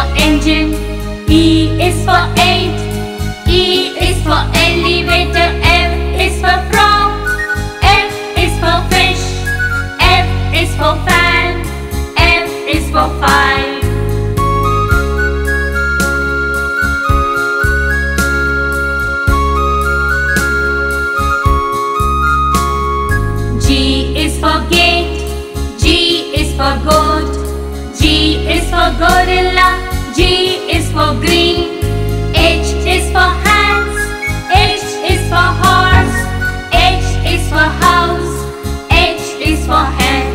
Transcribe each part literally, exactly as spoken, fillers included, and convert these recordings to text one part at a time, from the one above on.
for engine. E is for eight. E is for elevator. F is for frog. F is for fish. F is for fan. F is for five. G is for gate. G is for goat. G is for gorilla. G is for green. H is for hands. H is for horse. H is for house. H is for hen.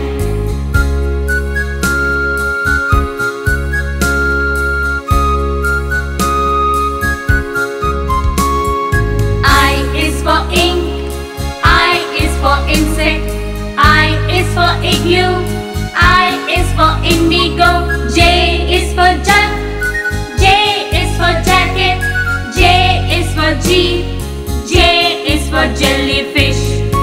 I is for ink. I is for insect. I is for igloo. I is for indigo. J is for jug. J is for jacket. J is for jeep. J is for jellyfish.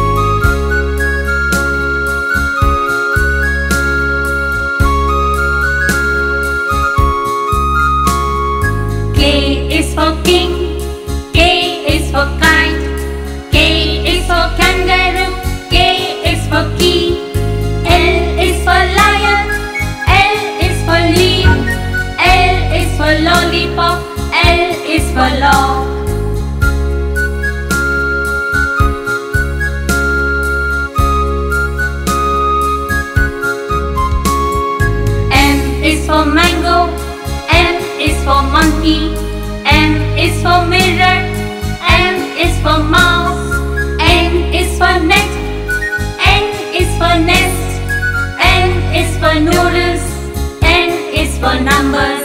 K is for king. K is for kite. K is for kangaroo. K is for key. L is for lion. L is for leaf. L is for lollipop. L is for log. M is for mango. M is for monkey. M is for mirror. M is for mouse. N is for net. N is for nest. N is for noodles. N is for numbers.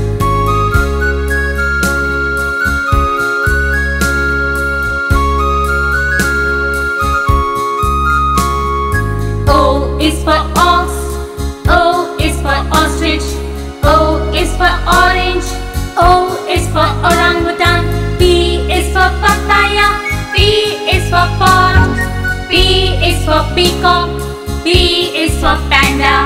O is for ox. O is for ostrich. O is for orange. O is for orangutan. P is for papaya. P is for pot. P is for peacock. P is for panda.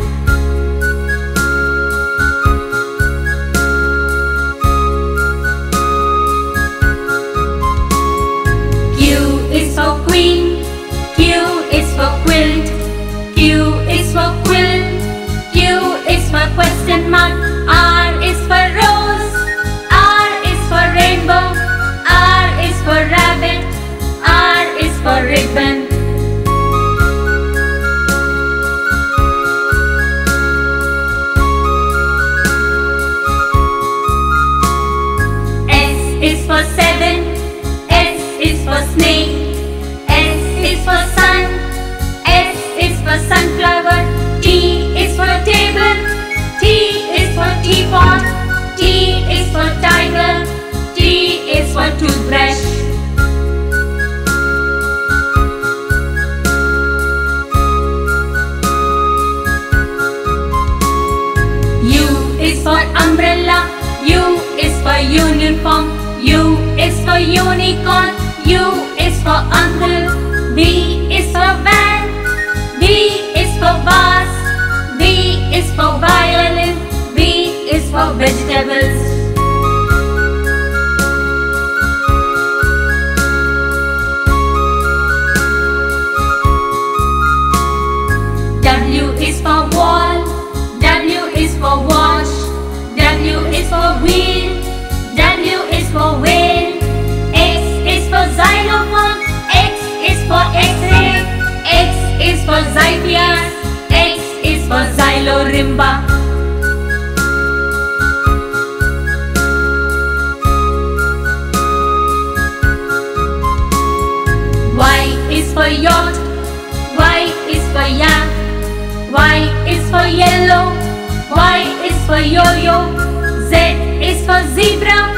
Q is for queen. Q is for quilt. Q is for quill. Q is for question mark. R is for rose. R is for rainbow. R is for rabbit. R is for ribbon. S is for seven. S is for snake. S is for sun. S is for sunflower. T is for table. T is for teapot. T is for tiger. T is for toothbrush. U is for umbrella. U is for uniform. U is for unicorn. U is for uncle. V is for van. V is for vase. V is for violin. V is for vegetables. W is for wall. W is for wash. W is for wheel. W is for whale. X is for xylophone. X is for X-ray. X is for xiphias. X is for xylorimba. Y is for yacht. Y is for yak. Y is for yellow. Y is for yo-yo. Z is for zebra.